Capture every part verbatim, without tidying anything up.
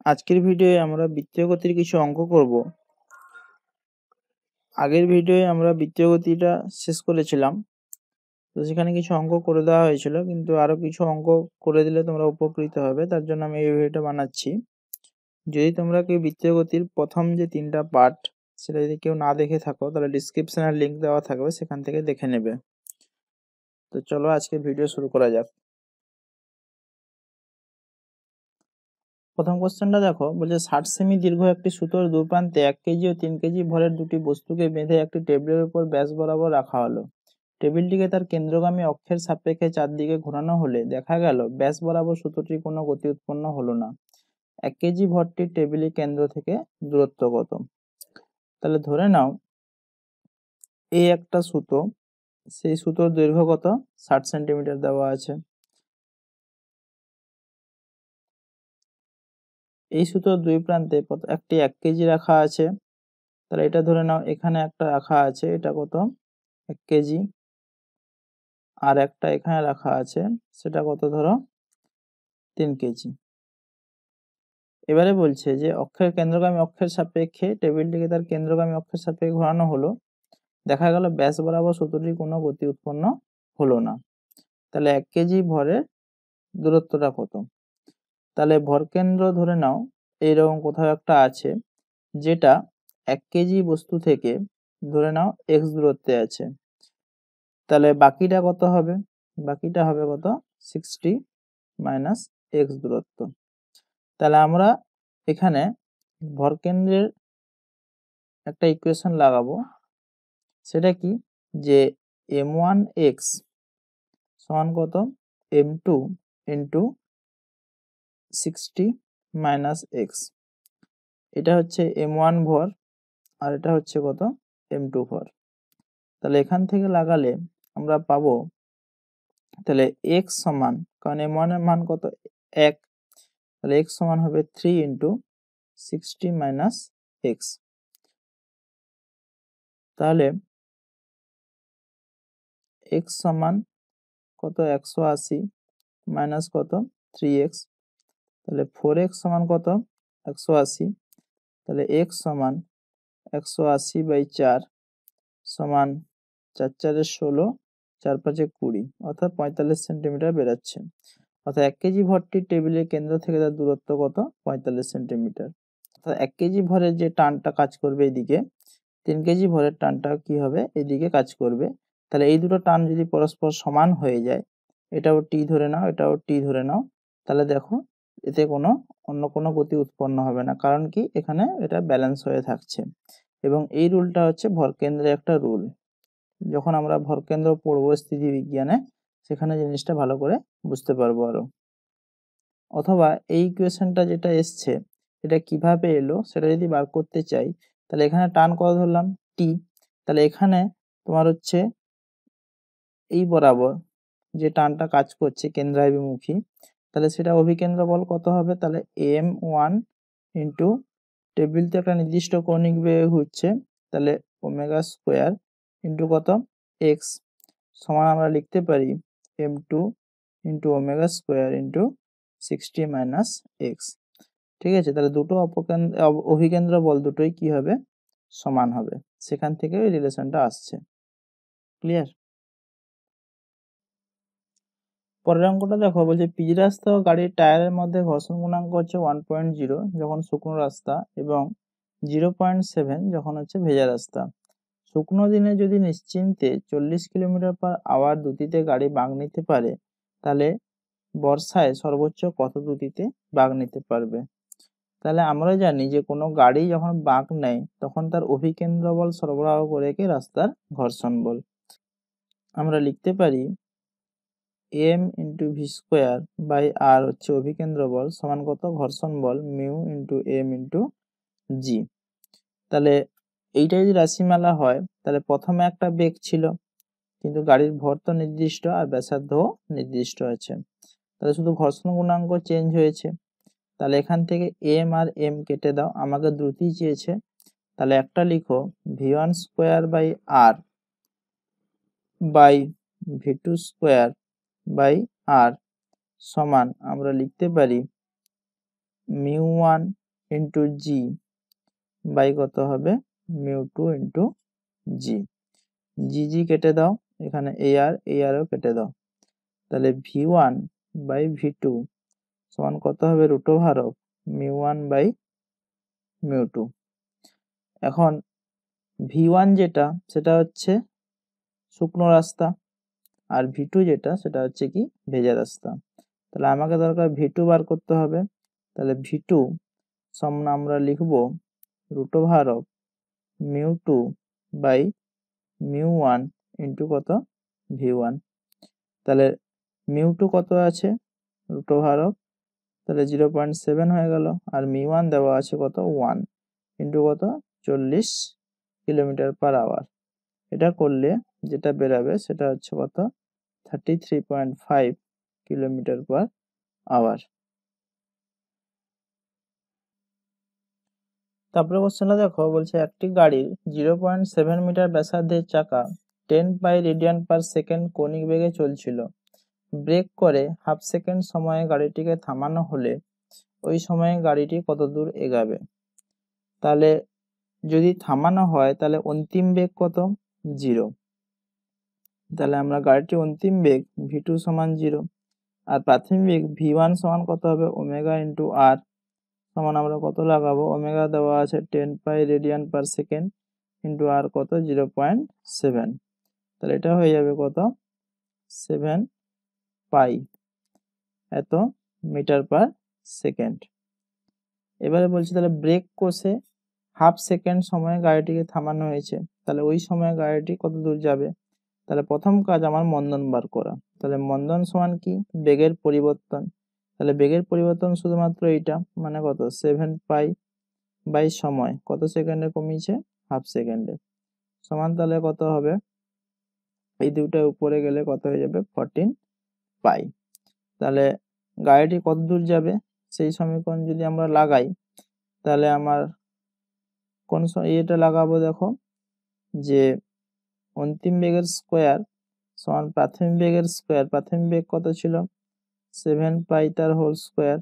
আজকের ভিডিওয়ে আমরা বৃত্তীয় গতির কিছু অঙ্ক করব। আগের ভিডিওয়ে আমরা বৃত্তীয় গতিটা শেষ করেছিলাম, তো সেখানে কিছু অঙ্ক করে দেওয়া হয়েছিল, কিন্তু আরো কিছু অঙ্ক করে দিলে তোমরা উপকৃত হবে, তার জন্য আমি এই ভিডিওটা বানাচ্ছি। যদি তোমরা কেউ বৃত্তীয় গতির প্রথম যে তিনটা পার্ট সেটা যদি কেউ না দেখে থাকো, তাহলে ডিসক্রিপশনে লিঙ্ক দেওয়া থাকবে, সেখান থেকে দেখে নেবে। তো চলো আজকে ভিডিও শুরু করা যাক। প্রথম কোশ্চেনটা দেখো, বলছে ষাট সেমি দীর্ঘ একটি সুতোর দু প্রান্তে এক কেজি ও তিন কেজি ভরের দুটি বস্তুকে বেঁধে একটি টেবিলের উপর ব্যাস বরাবর রাখা হলো। টেবিলটিকে তার কেন্দ্রগামী অক্ষের সাপেক্ষে চারদিকে ঘোরানো হলে দেখা গেল ব্যাস বরাবর সুতোটির কোনো গতি উৎপন্ন হলো না। এক কেজি ভরটির টেবিলের কেন্দ্র থেকে দূরত্ব কত? তাহলে ধরে নাও এই একটা সুতো, সেই সুতোর দৈর্ঘ্য কত? ষাট সেন্টিমিটার দেওয়া আছে। এই সুতোর দুই প্রান্তে একটি এক কেজি রাখা আছে, তাহলে এটা ধরে নাও এখানে একটা রাখা আছে, এটা কত? এক কেজি। আর একটা এখানে রাখা আছে, সেটা কত? ধরো তিন কেজি। এবারে বলছে যে অক্ষের কেন্দ্রগামী অক্ষের সাপেক্ষে টেবিলটিকে তার কেন্দ্রগামী অক্ষের সাপেক্ষে ঘোরানো হলো, দেখা গেল ব্যাস বরাবর সুতোটির কোনো গতি উৎপন্ন হলো না। তাহলে এক কেজি ভরের দূরত্বটা কত? তাহলে ভরকেন্দ্র ধরে নাও এইরকম কোথাও একটা আছে, যেটা এক কেজি বস্তু থেকে ধরে নাও এক্স দূরত্বে আছে। তাহলে বাকিটা কত হবে? বাকিটা হবে কত? সিক্সটি মাইনাস এক্স দূরত্ব। তাহলে আমরা এখানে ভরকেন্দ্রের একটা ইকুয়েশন লাগাবো, সেটা কি? যে এম ওয়ান এক্স সমান কত? M two into sixty minus x. এটা হচ্ছে এম ওয়ান ভর, আর এটা হচ্ছে কত? এম টু ভর। তাহলে এখান থেকে লাগালে আমরা পাবো, তাহলে এক্স সমান, কারণ এম ওয়ান এর মান কত? এক, তাহলে এক্স সমান হবে three into sixty minus x. তাহলে এক্স সমান কত? একশো আশি মাইনাস কত? Three x. তাহলে ফোর এক্স সমান কত? একশো আশি। তাহলে এক্স সমান একশো আশি বাই চার সমান চার চারে ষোলো, চার পাঁচে কুড়ি, অর্থাৎ পঁয়তাল্লিশ সেন্টিমিটার বেরাচ্ছে। অর্থাৎ এক কেজি ভরটির টেবিলের কেন্দ্র থেকে তার দূরত্ব কত? পঁয়তাল্লিশ সেন্টিমিটার। অর্থাৎ এক কেজি ভরের যে টানটা কাজ করবে এইদিকে, তিন কেজি ভরের টানটা কি হবে? এইদিকে কাজ করবে। তাহলে এই দুটো টান যদি পরস্পর সমান হয়ে যায়, এটাও টি ধরে নাও, এটাও টি ধরে নাও, তাহলে দেখো এতে কোনো অন্য কোনো গতি উৎপন্ন হবে না। কারণ কি? এখানে এটা ব্যালেন্স হয়ে থাকছে। এবং এই রুলটা হচ্ছে ভরকেন্দ্রের একটা রুল। যখন আমরা ভরকেন্দ্র পড়বো স্থিতিবিজ্ঞানে, সেখানে জিনিসটা ভালো করে বুঝতে পারবো আরো। অথবা এই ইকুয়েশনটা যেটা এসছে, এটা কিভাবে এলো সেটা যদি বার করতে চাই, তাহলে এখানে টান কত ধরলাম? টি। তাহলে এখানে তোমার হচ্ছে এই বরাবর যে টানটা কাজ করছে কেন্দ্রাভিমুখী, তাহলে সেটা অভিকেন্দ্র বল কত হবে? তাহলে এম ওয়ান ইন্টু টেবিল তো একটা নির্দিষ্ট কৌণিক বেগে ঘুরছে, তাহলে ওমেগা স্কোয়ার ইন্টু কত? এক্স সমান আমরা লিখতে পারি M two into omega square into sixty minus x. ঠিক আছে, তাহলে দুটো অপকেন্দ্র অভিকেন্দ্র বল দুটোই কি হবে? সমান হবে। সেখান থেকে ওই রিলেশনটা আসছে। ক্লিয়ার? পরের অঙ্কটা দেখো, বলছে পিচ রাস্তা ও গাড়ির টায়ারের মধ্যে ঘর্ষণ গুণাঙ্ক হচ্ছে ওয়ান পয়েন্ট জিরো যখন শুকনো রাস্তা এবং জিরো পয়েন্ট সেভেন যখন হচ্ছে ভেজা রাস্তা। শুকনো দিনে যদি নিশ্চিন্তে চল্লিশ কিলোমিটার পার আওয়ার দ্রুতিতে গাড়ি বাঁক নিতে পারে, তাহলে বর্ষায় সর্বোচ্চ কত দ্রুতিতে বাঁক নিতে পারবে? তাহলে আমরা জানি যে কোনো গাড়ি যখন বাঁক নেয়, তখন তার অভিকেন্দ্র বল সরবরাহ করে কে? রাস্তার ঘর্ষণ বল। আমরা লিখতে পারি M into V square by R হচ্ছে অভিকেন্দ্র বল সমান কত? ঘর্ষণ বল mu into M into G. তাহলে এইটা যদি রাশিমালা হয়, তাহলে প্রথমে একটা বেগ ছিল, কিন্তু গাড়ির ভর তো নির্দিষ্ট আর ব্যাসার্ধও নির্দিষ্ট আছে, তাহলে শুধু ঘর্ষণ গুণাঙ্ক চেঞ্জ হয়েছে। তাহলে এখান থেকে এম আর এম কেটে দাও, আমাকে দ্রুতি চেয়েছে, তাহলে একটা লিখো V one square by R by V two square by R সমান আমরা লিখতে পারি mu one into G by কত হবে mu two into G. G G কেটে দাও, এখানে এ আর এ আরও কেটে দাও, তাহলে V one by V two সমান কত হবে root over of mu one by mu two. এখন ভি ওয়ান যেটা সেটা হচ্ছে শুকনো রাস্তা, আর ভি টু যেটা সেটা হচ্ছে কি ভেজা রাস্তা। তাহলে আমাকে দরকার ভি টু বার করতে হবে, তাহলে ভি টু সমান আমরা লিখব root over of mu two by mu one into কত ভি ওয়ান। তাহলে মিউ টু কত আছে রুট ওভার অফ, তাহলে জিরো পয়েন্ট সেভেন হয়ে গেল, আর মিউ ওয়ান দেওয়া আছে কত ওয়ান ইন্টু কত চল্লিশ কিলোমিটার পার আওয়ার। এটা করলে যেটা বেরাবে সেটা হচ্ছে কত thirty three point five kilometre per hour. তারপরে কোশ্চেনটা দেখো, বলছে একটি গাড়ির জিরো পয়েন্ট সেভেন মিটার ব্যাসার্ধের চাকা ten pi radian per second কৌণিক বেগে চলছিল। ব্রেক করে হাফ সেকেন্ড সময়ে গাড়িটিকে থামানো হলে ওই সময়ে গাড়িটি কত দূর এগাবে। তাহলে যদি থামানো হয় তাহলে অন্তিম বেগ কত জিরো, তাহলে আমরা গাড়িটির অন্তিম বেগ ভি টু সমান জিরো, আর প্রাথমিক বেগ ভি ওয়ান সমান কত হবে ওমেগা ইন্টু আর সমান আমরা কত লাগাবো, ওমেগা দেওয়া আছে ten pi radian per second into R কত জিরো পয়েন্ট সেভেন, তাহলে এটা হয়ে যাবে কত সেভেন পাই এত মিটার পার সেকেন্ড। এবারে বলছি তাহলে ব্রেক কষে হাফ সেকেন্ড সময়ে গাড়িটিকে থামানো হয়েছে, তাহলে ওই সময় গাড়িটি কত দূর যাবে। তাহলে প্রথম কাজ আমার মন্দন বার করা, তাহলে মন্দন সমান কি বেগের পরিবর্তন, তাহলে বেগের পরিবর্তন শুধুমাত্র এইটা মানে কত সেভেন পাই বাই সময় কত সেকেন্ডে কমিয়েছে হাফ সেকেন্ডে সমান, তাহলে কত হবে এই দুটো উপরে গেলে কত হয়ে যাবে ফোরটিন পাই। তাহলে গাড়িটি কত দূর যাবে সেই সমীকরণ যদি আমরা লাগাই, তাহলে আমার কোন এটা লাগাবো দেখো যে অন্তিম বেগের স্কোয়ার সমান প্রাথমিক বেগের স্কোয়ার, প্রাথমিক বেগ কত ছিল সেভেন পাই তার হোল স্কোয়ার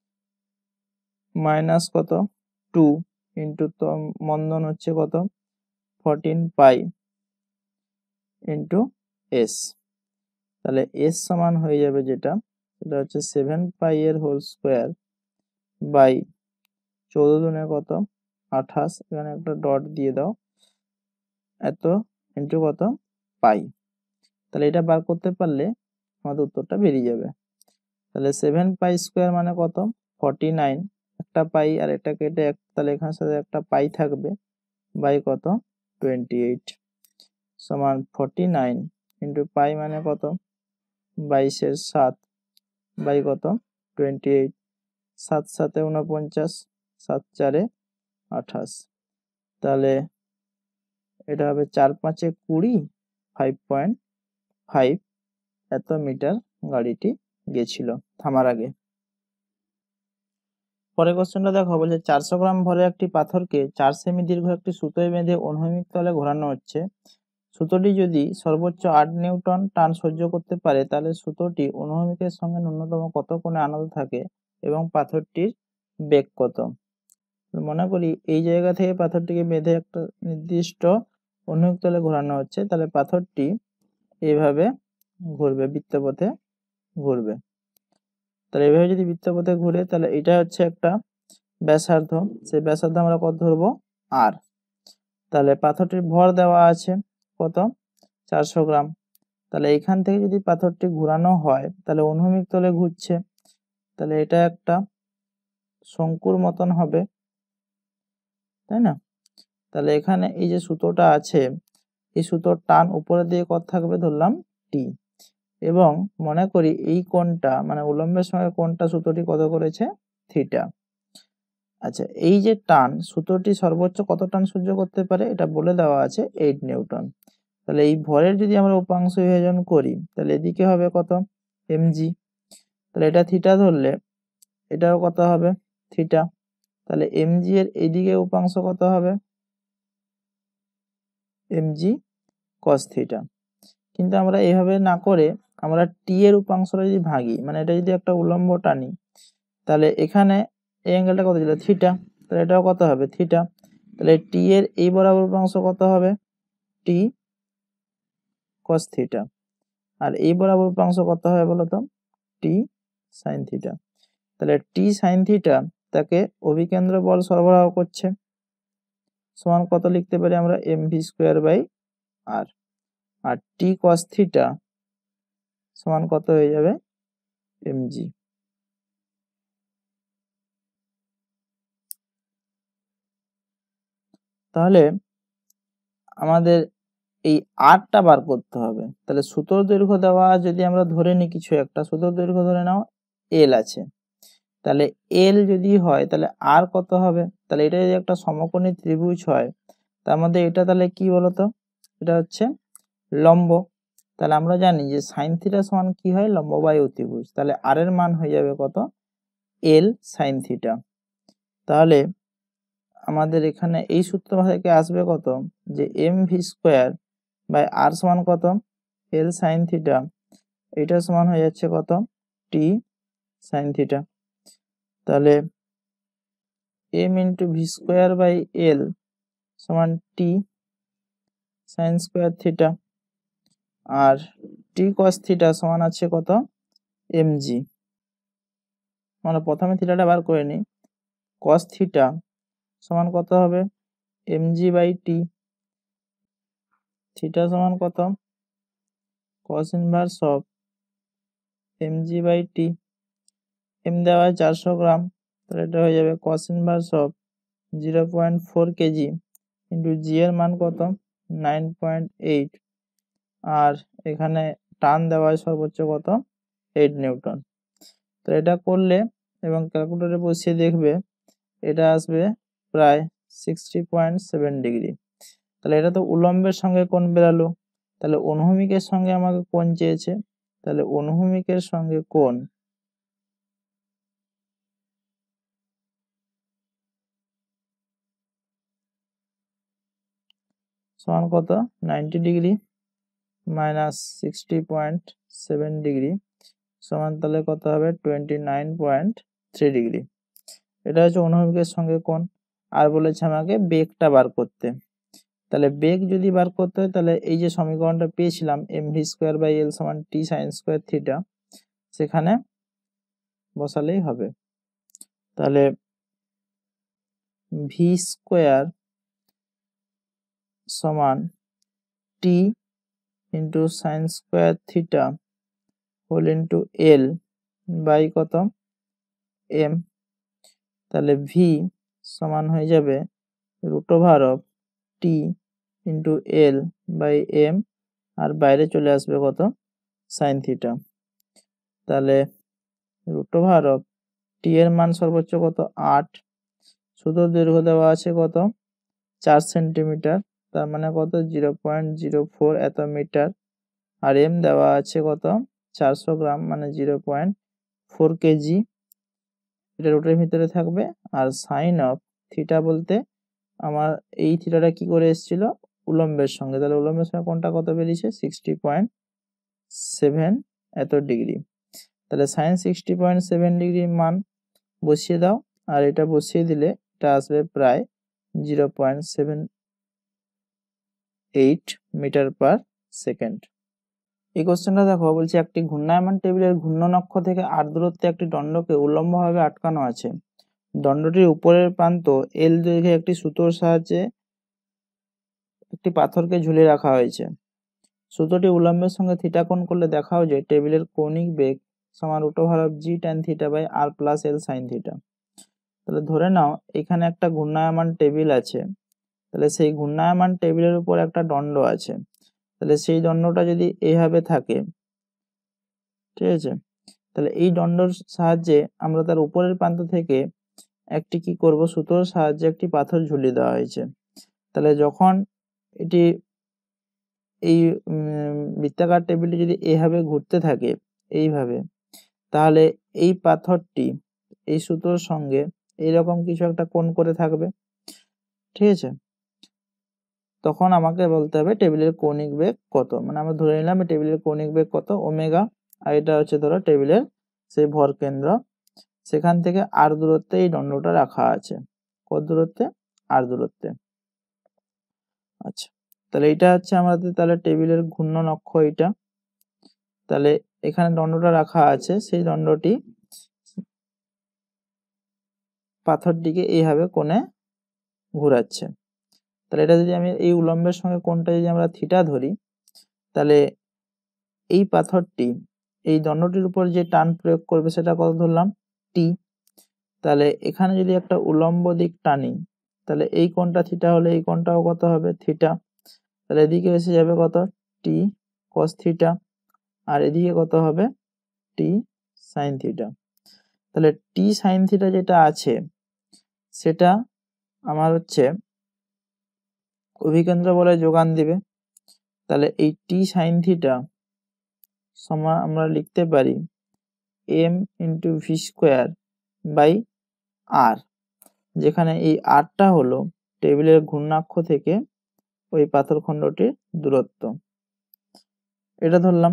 মাইনাস কত টু ইন্টু তো মন্দন হচ্ছে কত ফোরটিন পাই ইন্টু এস, তাহলে এস সমান হয়ে যাবে যেটা সেটা হচ্ছে সেভেন পাই এর হোল স্কোয়ার বাই চৌদ্দ দুনে কত আঠাশ, এখানে একটা ডট দিয়ে দাও এত ইন্টু কত পাই। তাহলে এটা বার করতে পারলে আমাদের উত্তরটা বেরিয়ে যাবে। তাহলে সেভেন পাই স্কোয়ার মানে কত ফর্টি নাইন, একটা পাই আর এটা কেটে এক, তাহলে এখানে সাথে একটা পাই থাকবে বাই কত টোয়েন্টি এইট সমান ফর্টি নাইন ইন্টু পাই মানে কত বাইশের সাত বাই কত টোয়েন্টি এইট, সাত সাতে উনপঞ্চাশ, সাত চারে আঠাশ, তাহলে এটা হবে চার পাঁচে কুড়ি, ফাইভ পয়েন্ট ফাইভ এত মিটার গাড়িটি গেছিল থামার আগে। পরের কোশ্চেনটা দেখো, বলছে চারশো গ্রাম ভরে একটি পাথরকে চার সেমি দীর্ঘ একটি সুতোয় বেঁধে অনুভূমিক তলে ঘোরানো হচ্ছে। সুতোটি যদি সর্বোচ্চ আট নিউটন টান সহ্য করতে পারে তাহলে সুতোটি অনুভূমিকের সঙ্গে ন্যূনতম কত কোণে আনত থাকে এবং পাথরটির বেগ কত। মনে করি এই জায়গা থেকে পাথরটিকে বেঁধে একটা নির্দিষ্ট অনুভূমিক তলে ঘোরানো হচ্ছে, তাহলে পাথরটি এইভাবে ঘুরবে বৃত্তপথে ঘুরবে, তাহলে এইভাবে যদি বৃত্তপথে ঘুরে তাহলে এটা হচ্ছে একটা ব্যাসার্ধ, সেই ব্যাসার্ধ আমরা কত ধরবো আর, তাহলে পাথরটির ভর দেওয়া আছে কত চারশো গ্রাম, তাহলে এখান থেকে যদি পাথরটি ঘোরানো হয় তাহলে অনুভূমিক তলে ঘুরছে, তাহলে এটা একটা শঙ্কুর মতন হবে তাই না। তাহলে এখানে এই যে সুতোটা আছে এই সুতোর টান উপরের দিকে কত থাকবে ধরলাম টি, এবং মনে করি এই কোণটা মানে উলম্বের সঙ্গে কোণটা সুতোটি কত করেছে থিটা। আচ্ছা এই যে টান সুতোটি সর্বোচ্চ কত টান সহ্য করতে পারে এটা বলে দেওয়া আছে এইট নিউটন, তাহলে এই ভরের যদি আমরা উপাংশ বিভাজন করি তাহলে এদিকে হবে কত এমজি, তাহলে এটা থিটা ধরলে এটাও কত হবে থিটা, তাহলে এমজি এর এইদিকে উপাংশ কত হবে এমজি কস থিটা। কিন্তু আমরা এইভাবে না করে আমরা টি এর উপাংশটা যদি ভাগি মানে এটা যদি একটা উলম্ব টানি তাহলে এখানে এই অ্যাঙ্গেলটা কত ছিল থিটা, তাহলে এটাও কত হবে থিটা। তাহলে টি এর এই বরাবর উপাংশ কত হবে টি কস থিটা, আর এই বরাবর উপাংশ কত হবে বলতো টি সাইন থিটা। তাহলে টি সাইন থিটা তাকে অভিকেন্দ্র বল সরবরাহ করছে, সমান কত লিখতে পারি আমরা M V square by R, আর টি কস থিটা সমান কত হয়ে যাবে এম জি। তাহলে আমাদের এই আরটা বার করতে হবে। তাহলে সুতোর দৈর্ঘ্য দেওয়া যদি আমরা ধরে নিই কিছু একটা, সুতোর দৈর্ঘ্য ধরে নাও এল আছে, তাহলে এল যদি হয় তাহলে আর কত হবে, তাহলে এটা যদি একটা সমকোণী ত্রিভুজ হয় তার মধ্যে এটা তাহলে কি বলতো, এটা হচ্ছে লম্ব। তাহলে আমরা জানি যে সাইন থিটা সমান কি হয় লম্ব বাই অতিভুজ, তাহলে আর এর মান হয়ে যাবে কত এল সাইন থিটা। তাহলে আমাদের এখানে এই সূত্র থেকে আসবে কত যে M V square by R সমান কত এল সাইন থিটা, এটা সমান হয়ে যাচ্ছে কত টি সাইন থিটা। তাহলে M into V square by L সমান টি সাইন স্কোয়ার থিটা, আর টি কস থিটা সমান আছে কত এম জি। আমরা প্রথমে থিটাটা বার করে নিই, কস থিটা সমান কত হবে M G by T, theta সমান কত cos inverse of M G by T, M দেওয়া হয় চারশো গ্রাম, তাহলে এটা হয়ে যাবে cos inverse of zero point four KG into G এর মান কত নাইন পয়েন্ট এইট, আর এখানে টান দেওয়া হয় সর্বোচ্চ কত এইট নিউটন। তো এটা করলে এবং ক্যালকুলেটরে বসিয়ে দেখবে এটা আসবে প্রায় সিক্সটি পয়েন্ট সেভেন ডিগ্রি। তাহলে এটা তো উলম্বের সঙ্গে কোণ বেরালো, তাহলে অনুভূমিকের সঙ্গে আমাকে কোণ চেয়েছে, তাহলে অনুভূমিকের সঙ্গে কোণ সমান কত ninety degree minus sixty point seven degree সমান তাহলে কত হবে twenty nine point three degree. এটা হচ্ছে অনুভূমিকের সঙ্গে কোণ। আর বলেছে আমাকে বেগটা বার করতে, তাহলে বেগ যদি বার করতে হয় তাহলে এই যে সমীকরণটা পেয়েছিলাম M V square by L সমান টি সাইন স্কোয়ার থিটা, সেখানে বসালেই হবে। তাহলে ভি স্কোয়ার সমান T into sine square theta whole into L by কত এম, তাহলে ভি সমান হয়ে যাবে root over of T into L by M, আর বাইরে চলে আসবে কত সাইন থিটা। তাহলে রুট ওভার অফ টি এর মান সর্বোচ্চ কত আট, সুতোর দৈর্ঘ্য দেওয়া আছে কত চার সেন্টিমিটার, তার মানে কত জিরো পয়েন্ট জিরো ফোর এত মিটার, আর এম দেওয়া আছে কত চারশো গ্রাম মানে জিরো পয়েন্ট ফোর কেজি, এটা রুটের ভিতরে থাকবে। আর সাইন অফ থিটা বলতে আমার এই থিটাটা কি করে এসেছিল উলম্বের সঙ্গে, তাহলে উলম্বের সঙ্গে কোনটা কত বেরিয়েছে সিক্সটি পয়েন্ট সেভেন এত ডিগ্রি, তাহলে সাইন সিক্সটি পয়েন্ট সেভেন ডিগ্রির মান বসিয়ে দাও, আর এটা বসিয়ে দিলে এটা আসবে প্রায় zero point seven eight metre per second. এই কোশ্চেনটা দেখো বলছে একটি ঘূর্ণায়মান টেবিলের ঘূর্ণন অক্ষ থেকে আর দূরত্বে একটি দণ্ডকে উল্লম্বভাবে আটকানো আছে, দণ্ডটির উপরের প্রান্ত এল দৈর্ঘ্যে একটি সুতোর সাহায্যে একটি পাথরকে ঝুলিয়ে রাখা হয়েছে, সুতোটি উল্লম্বের সঙ্গে থিটা কোণ করলে দেখাও যে টেবিলের কৌণিক বেগ সমান root over of G tan theta by R plus L sine theta. তাহলে ধরে নাও এখানে একটা ঘূর্ণায়মান টেবিল আছে, তাহলে সেই ঘূর্ণায়মান টেবিলের উপর একটা দণ্ড আছে, তাহলে সেই দণ্ডটা যদি এইভাবে থাকে, ঠিক আছে, তাহলে এই দণ্ডর সাহায্যে আমরা তার উপরের প্রান্ত থেকে একটি কি করব সুতোর সাহায্যে একটি পাথর ঝুলিয়ে দেওয়া হয়েছে, তাহলে যখন এটি এই বৃত্তাকার টেবিলটি যদি এইভাবে ঘুরতে থাকে এইভাবে, তাহলে এই পাথরটি এই সুতোর সঙ্গে এইরকম কিছু একটা কোণ করে থাকবে, ঠিক আছে। তখন আমাকে বলতে হবে টেবিলের কৌণিক বেগ কত, মানে আমরা ধরে নিলাম টেবিলের কৌণিক বেগ কত ওমেগা, আর এটা হচ্ছে ধরো টেবিলের সেই ভর কেন্দ্র সেখান থেকে আর দূরত্বে এই দণ্ডটা রাখা আছে। কত দূরত্বে? আর দূরত্বে। আচ্ছা, তাহলে এটা হচ্ছে আমাদের তাহলে টেবিলের ঘূর্ণন অক্ষ এইটা। তাহলে এখানে দণ্ডটা রাখা আছে, সেই দণ্ডটি পাথরটিকে এইভাবে কোণে ঘুরাচ্ছে। তাহলে এটা যদি আমি এই উলম্বের সঙ্গে কোণটা যদি আমরা থিটা ধরি, তাহলে এই পাথরটি এই দণ্ডটির উপর যে টান প্রয়োগ করবে সেটা কত ধরলাম? টি। তাহলে এখানে যদি একটা উলম্ব দিক টানি, তাহলে এই কোণটা থিটা হলে এই কোণটাও কত হবে? থিটা। তাহলে এদিকে এসে যাবে কত? টি কস থিটা, আর এদিকে কত হবে? T sine theta. তাহলে টি সাইন থিটা যেটা আছে সেটা আমার হচ্ছে অভিকেন্দ্র বলে যোগান দিবে। তাহলে এই টি সাইন থিটা সমান আমরা লিখতে পারি M into V square by R, যেখানে এই আরটা হলো টেবিলের ঘূর্ণাক্ষ থেকে ওই পাথরখণ্ডটির দূরত্ব। এটা ধরলাম।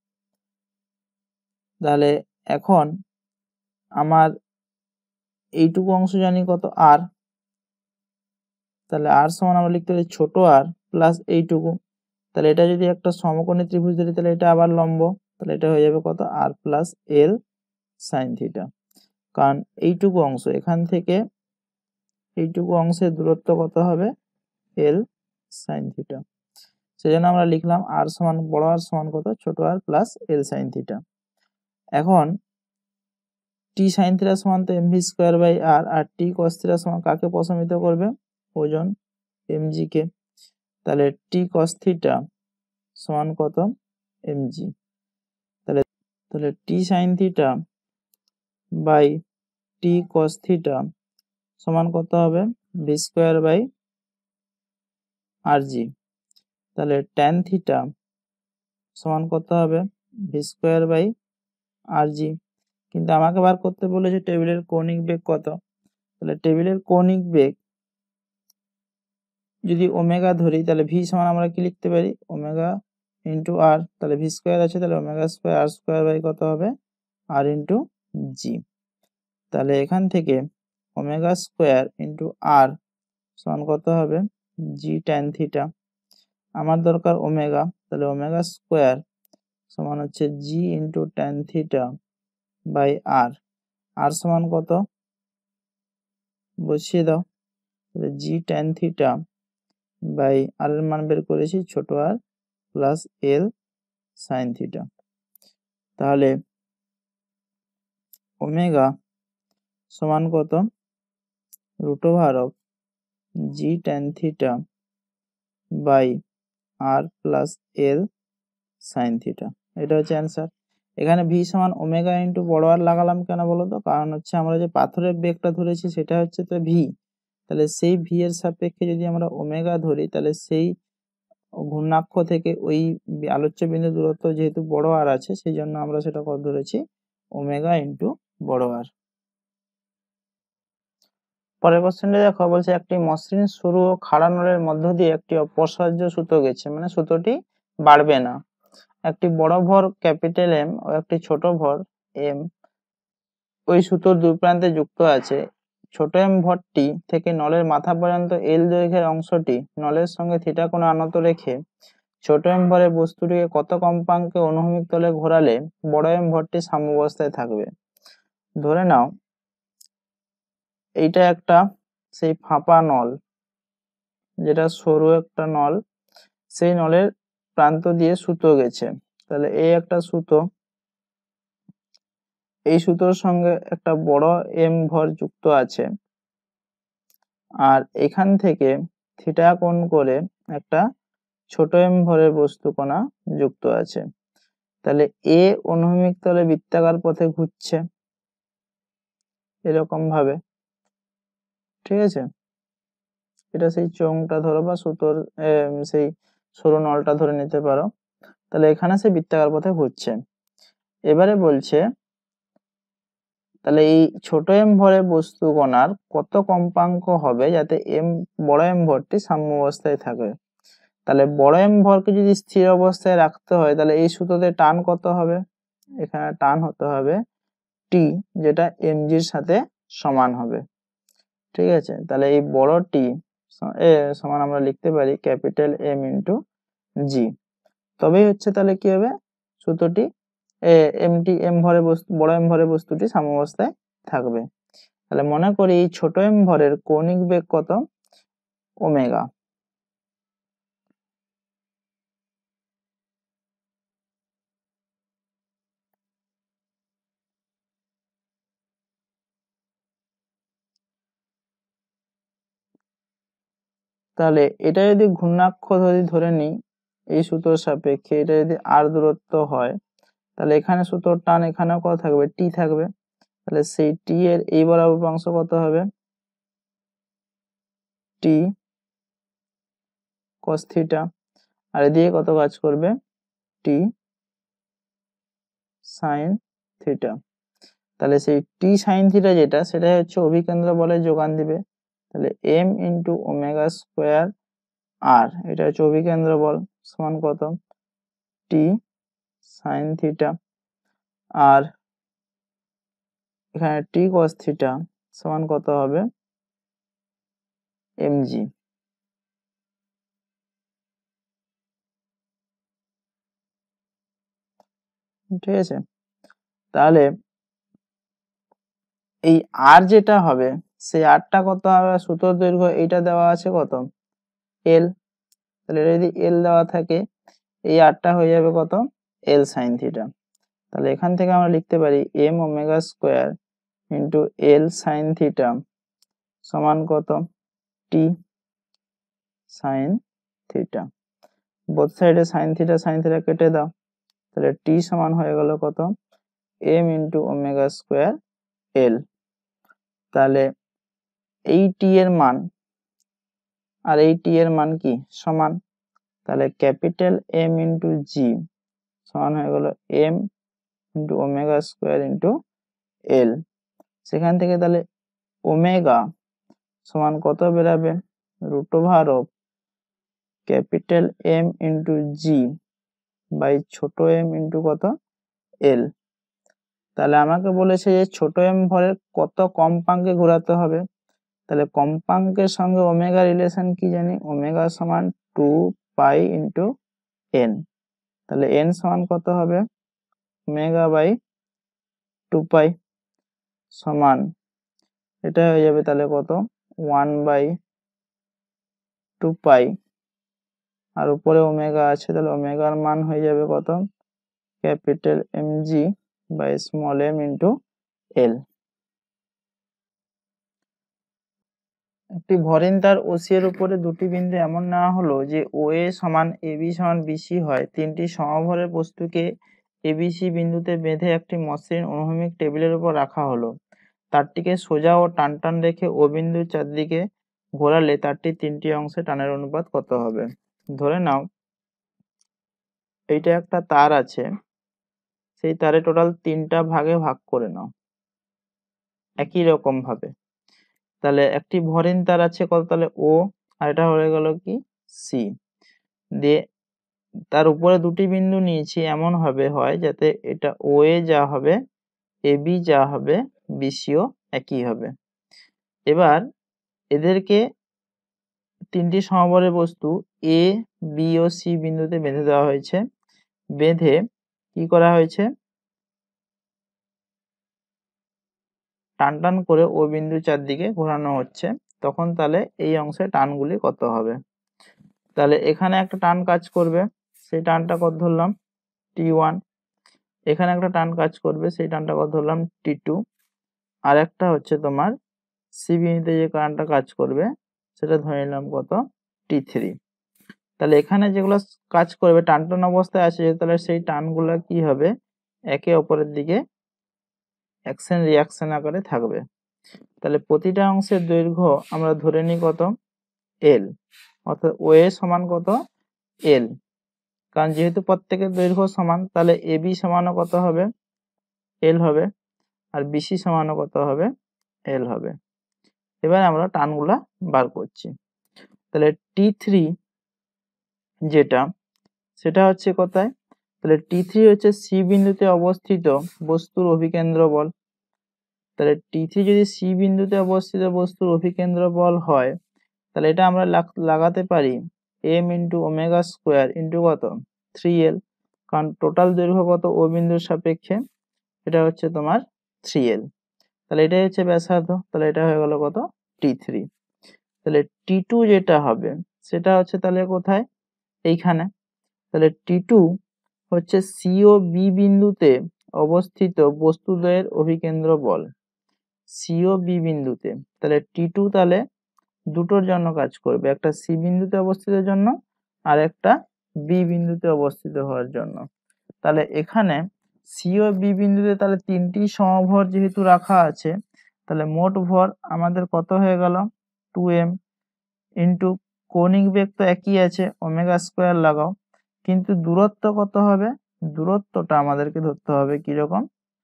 তাহলে এখন আমার এইটুকু অংশ জানি কত? আর। তাহলে আর সমান আমরা লিখতে পারি ছোট আর প্লাস এইটুকু। তাহলে এটা যদি একটা সমকোণী ত্রিভুজ ধরি, তাহলে এটা আবার লম্ব, তাহলে এটা হয়ে যাবে কত? R plus L sine theta. কারণ এইটুকু অংশ এখান থেকে এইটুকু অংশের দূরত্ব কত হবে? L sine theta. সেজন্য আমরা লিখলাম আর সমান বড় আর সমান কত? ছোট R plus L sine theta. এখন টি সাইন থিটা সমান তো M V square by R, আর টি কস থিটা সমান কাকে প্রশমিত করবে? ওজন এমজি কে। তাহলে টি কস থিটা সমান কত? এমজি। তাহলে তাহলে T sine theta by T cos theta সমান কত হবে? V square by R G. তাহলে ট্যান থিটা সমান কত হবে? V square by R G. কিন্তু আমাকে বার করতে বলেছে টেবিলের কৌণিক বেগ কত। তাহলে টেবিলের কৌণিক বেগ যদি ওমেগা ধরি, তাহলে ভি সমান আমরা কি লিখতে পারি? Omega into R. তাহলে ভি স্কোয়ার আছে, তাহলে omega square R square by কত হবে? R into G. তাহলে এখান থেকে ওমেগা স্কোয়ার ইন্টু আর সমান কত হবে? G tan theta. আমার দরকার ওমেগা, তাহলে ওমেগা স্কোয়ার সমান হচ্ছে G into tan theta by R. R সমান কত? বসিয়ে দাও। তাহলে G tan theta by R এর মান বের করেছি ছোট R plus L sine theta. তাহলে ওমেগা সমান কত? Root over of G tan theta by R plus L sine theta. এটা হচ্ছে অ্যান্সার। এখানে ভি সমান ওমেগা ইন্টু বড় আর লাগালাম কেন বলো তো? কারণ হচ্ছে আমরা যে পাথরের বেগটা ধরেছি সেটা হচ্ছে তো ভি। তাহলে সেই ভি এর সাপেক্ষে যদি আমরা ওমেগা ধরি, তাহলে সেই ঘূর্ণাক্ষ থেকে ওই আলোচ্য বিন্দু দূরত্ব যেহেতু বড় আর আছে, সেই জন্য আমরা সেটা কত ধরেছি? ওমেগা ইন্টু বড় আর। পরের কোশ্চেনটা দেখো, বলছে একটি মসৃণ সরু ও খাড়া নলের মধ্য দিয়ে একটি অপসার্য সুতো গেছে, মানে সুতোটি বাড়বে না। একটি বড় ভর ক্যাপিটাল এম ও একটি ছোট ভর এম ওই সুতোর দুই প্রান্তে যুক্ত আছে। ছোট এম ভরটি থেকে নলের মাথা পর্যন্ত এল দৈর্ঘ্যের অংশটি নলের সঙ্গে থিটা কোণে আনত রেখে ছোট এম ভরের বস্তুটিকে কত কম্পাঙ্কে অনুভূমিক তলে ঘোরালে বড় এম ভরটি সাম্যাবস্থায় থাকবে? ধরে নাও এইটা একটা সেই ফাঁপা নল, যেটা সরু একটা নল, সেই নলের প্রান্ত দিয়ে সুতো গেছে। তাহলে এই একটা সুতো, এই সুতোর সঙ্গে একটা বড় এম ভর যুক্ত আছে, আর এখান থেকে থিটা কোণ করে একটা ছোট এম ভরের বস্তু কণা যুক্ত আছে। তাহলে এ অনুভূমিক তলে বৃত্তাকার পথে ঘুরছে এরকম ভাবে, ঠিক আছে? এটা সেই চোঙটা ধরো বা সুতোর সেই সরু নলটা ধরে নিতে পারো। তাহলে এখানে সে বৃত্তাকার পথে ঘুরছে। এবারে বলছে তাহলে এই ছোট এম ভরের বস্তু কণার কত কম্পাঙ্ক হবে যাতে এম বড় এম ভরটি সাম্যাবস্থায় থাকে? তাহলে বড় এম ভরকে যদি স্থির অবস্থায় রাখতে হয়, তাহলে এই সুতোতে টান কত হবে? এখানে টান হতে হবে টি যেটা এমজির সাথে সমান হবে। ঠিক আছে, তাহলে এই বড় টি এ সমান আমরা লিখতে পারি ক্যাপিটাল এম ইন্টু জি। তবেই হচ্ছে তাহলে কি হবে, সূত্রটি এমটি এম ভরে বস্তু বড় এম ভরে বস্তুটি সাম্যাবস্থায় থাকবে। তাহলে মনে করি এই ছোট এম ভরের কৌণিক বেগ কত, ওমেগা। তাহলে এটা যদি ঘূর্ণাক্ষ যদি ধরে নিই এই সূত্রের সাপেক্ষে, এটা যদি আর দূরত্ব হয়, তাহলে এখানে সূত্র টান এখানেও কত থাকবে, টি থাকবে। তাহলে সেই টি এর এই বরাবর অংশ কত হবে, টি কস থিটা, আর এদিকে কত কাজ করবে, টি সাইন থিটা। তাহলে সেই টি সাইন থিটা যেটা, সেটা হচ্ছে অভিকেন্দ্র বলে যোগান দিবে। তাহলে M into omega square R এটা হচ্ছে অভিকেন্দ্র বল সমান কত, টি সাইন থিটা, আর এখানে টি কস থিটা সমান কত হবে, এমজি। ঠিক আছে, তাহলে এই আর যেটা হবে সেই আরটা কত হবে, সূত্র দৈর্ঘ্য এইটা দেওয়া আছে কত, এল। তাহলে এটা যদি এল দেওয়া থাকে, এই আরটা হয়ে যাবে কত, এল সাইন থিটা। তাহলে এখান থেকে আমরা লিখতে পারি M omega square into L sine theta সমান কত, টি সাইন থিটা। বোথ সাইডে সাইন থিটা সাইন থিটা কেটে দাও, তাহলে টি সমান হয়ে গেল কত, M into omega square L. তাহলে এই টি এর মান আর এই টি এর মান কি সমান, তাহলে ক্যাপিটাল এম ইন্টু জি সমান হয়ে গেল M into omega square into L. সেখান থেকে তাহলে ওমেগা সমান কত বেরাবে, root over of capital M into G by ছোট এম ইন্টু কত, এল। তাহলে আমাকে বলেছে যে ছোট এম ভরের কত কম্পাঙ্কে ঘোরাতে হবে। তাহলে কম্পাঙ্কের সঙ্গে ওমেগা রিলেশন কি জানি, ওমেগা সমান টু পাই ইন্টু এন। তাহলে এন সমান কত হবে, ওমেগা বাই টু পাই সমান এটা হয়ে যাবে তাহলে কত, ওয়ান বাই টু পাই, আর উপরে ওমেগা আছে, তাহলে ওমেগার মান হয়ে যাবে কত, capital M G by small M into L. একটি ভরিণ তার ওসি এর উপরে দুটি বিন্দু এমন নেওয়া হলো যে ও এ সমান এ বি সমান বিসি হয়। তিনটি সমভরের বস্তুকে এবিসি বিন্দুতে বেঁধে একটি মসৃণ অনুভূমিক টেবিলের উপর রাখা হলো। তারটিকে সোজা ও টান টান রেখে ও বিন্দুর চারদিকে ঘোরালে তারটি তিনটি অংশে টানের অনুপাত কত হবে। ধরে নাও এইটা একটা তার আছে, সেই তারে টোটাল তিনটা ভাগে ভাগ করে নাও একই রকম ভাবে। তাহলে একটি ভরিণ তার আছে কত, তাহলে ও, আর এটা হয়ে গেল কি সি, দিয়ে তার উপরে দুটি বিন্দু নিয়েছি এমন ভাবে হয় যাতে এটা ও এ যা হবে এ বি যা হবে বিসিও একই হবে। এবার এদেরকে তিনটি সমভরের বস্তু এ বি ও সি বিন্দুতে বেঁধে দেওয়া হয়েছে। বেঁধে কি করা হয়েছে, টান টান করে ও বিন্দু চারদিকে ঘোরানো হচ্ছে। তখন তাহলে এই অংশে টানগুলি কত হবে। তাহলে এখানে একটা টান কাজ করবে, সেই টানটা কত ধরলাম, টি ওয়ান। এখানে একটা টান কাজ করবে, সেই টানটা কত ধরলাম, টি টু। আর একটা হচ্ছে তোমার সি বিন্দুতে যে কারেন্টটা কাজ করবে সেটা ধরে নিলাম কত, টি থ্রি। তাহলে এখানে যেগুলো কাজ করবে টান টান অবস্থায় আছে, তাহলে সেই টানগুলো কি হবে, একে অপরের দিকে অ্যাকশন রিয়াকশন আকারে থাকবে। তাহলে প্রতিটা অংশের দৈর্ঘ্য আমরা ধরে নিই কত, এল, অর্থাৎ ও এ সমান কত, এল। কারণ যেহেতু প্রত্যেকের দৈর্ঘ্য সমান, তাহলে এ বি সমানও কত হবে, এল হবে, আর বিসি সমানও কত হবে, এল হবে। এবার আমরা টানগুলা বার করছি। তাহলে টি থ্রি যেটা, সেটা হচ্ছে কোথায়, তাহলে টি থ্রি হচ্ছে সি বিন্দুতে অবস্থিত বস্তুর অভিকেন্দ্র বল। তাহলে টি থ্রি যদি সি বিন্দুতে অবস্থিত বস্তুর অভিকেন্দ্র বল হয় তাহলে এটা আমরা লাগাতে পারি M into omega square into কত থ্রি এল, কারণ টোটাল দৈর্ঘ্য কত ও বিন্দুর সাপেক্ষে, এটা হচ্ছে তোমার থ্রি এল। তাহলে এটাই হচ্ছে ব্যাসার্ধ, তাহলে এটা হয়ে গেল কত টি থ্রি। তাহলে টি টু যেটা হবে সেটা হচ্ছে তাহলে কোথায়, এইখানে। তাহলে টি টু হচ্ছে সি ও বি বিন্দুতে অবস্থিত বস্তুদ্বয়ের অভিকেন্দ্র বল, সি ও বি বিন্দুতে। তাহলে টি টু তাহলে দুটোর জন্য কাজ করবে, একটা সি বিন্দুতে অবস্থিত জন্য আর একটা বি বিন্দুতে অবস্থিত হওয়ার জন্য। তাহলে এখানে সি ও বি বিন্দুতে তাহলে তিনটি সমভর যেহেতু রাখা আছে, তাহলে মোট ভর আমাদের কত হয়ে গেল টু এম ইন্টু কৌণিক বেগ তো একই আছে ওমেগা স্কোয়ার লাগাও, কিন্তু দূরত্ব কত হবে, দূরত্বটা আমাদেরকে ধরতে হবে কিরকম,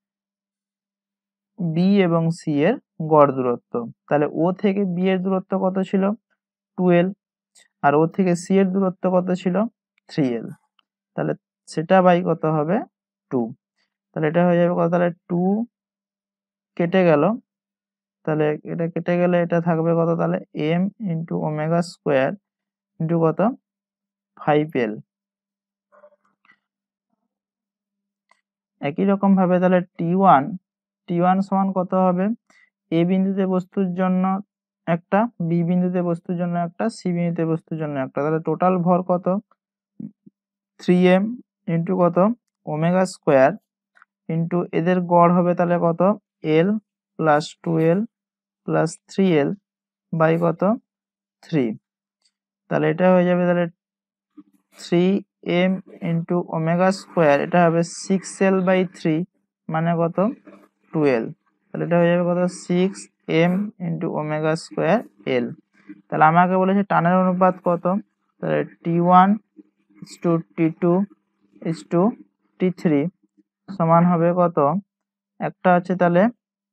বি এবং সি এর গড় দূরত্ব। তাহলে ও থেকে বি এর দূরত্ব কত ছিল টুয়েলভ, আর ও থেকে সি এর দূরত্ব কত ছিল থ্রি এল, তাহলে সেটা বাই কত হবে টু। তাহলে এটা হয়ে যাবে কত, তাহলে টু কেটে গেল, তাহলে এটা কেটে গেলে এটা থাকবে কত, তাহলে M into omega square into কত ফাইভ এল। একই রকম ভাবে তাহলে টি ওয়ান টি ওয়ান সমান কত হবে, এ বিন্দুতে বস্তুর জন্য একটা, বি বিন্দুতে বস্তুর জন্য একটা, সি বিন্দুতে বস্তুর জন্য একটা, তাহলে টোটাল ভর কত থ্রি এম ইন্টু কত ওমেগা স্কোয়ার ইন্টু এদের গড় হবে তাহলে কত L plus two L plus three L by কত থ্রি। তাহলে এটা হয়ে যাবে তাহলে three M into omega square, এটা হবে সিক্স এল বাই থ্রি মানে কত টুয়েলভ। তাহলে এটা হয়ে যাবে কত six M into omega square L. তাহলে আমাকে বলেছে টানের অনুপাত কত, তাহলে T one is to T two is to T three সমান হবে কত, একটা হচ্ছে তাহলে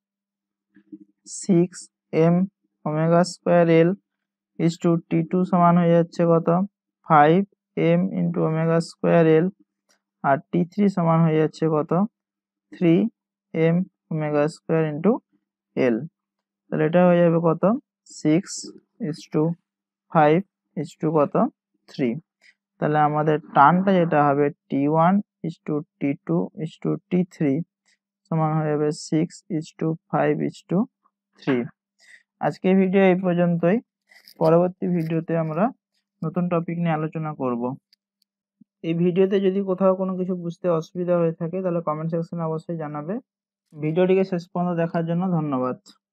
six M omega square L is to T two সমান হয়ে যাচ্ছে কত five M into omega square L, আর টি থ্রি সমান হয়ে যাচ্ছে কত three M omega square into L. তাহলে এটা হয়ে যাবে কত six is to five is to কত থ্রি। তাহলে আমাদের টানটা যেটা হবে T one is to T two is to T three সমান হয়ে যাবে six is to five is to three. আজকে ভিডিও এই পর্যন্তই, পরবর্তী ভিডিওতে আমরা নতুন টপিক নিয়ে আলোচনা করব। এই ভিডিওতে যদি কোথাও কোনো কিছু বুঝতে অসুবিধা হয়ে থাকে তাহলে কমেন্ট সেকশনে অবশ্যই জানাবে। ভিডিওটিকে শেষ পর্যন্ত দেখার জন্য ধন্যবাদ।